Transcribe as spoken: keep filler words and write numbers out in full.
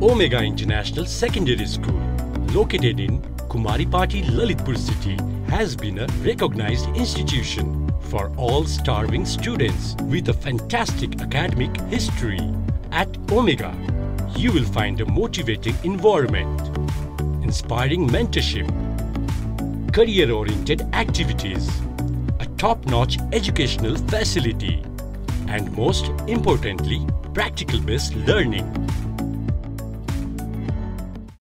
Omega International Secondary School, located in Kumaripati, Lalitpur city, has been a recognized institution for all starving students with a fantastic academic history. At Omega, you will find a motivating environment, inspiring mentorship, career-oriented activities, a top-notch educational facility, and most importantly, practical-based learning.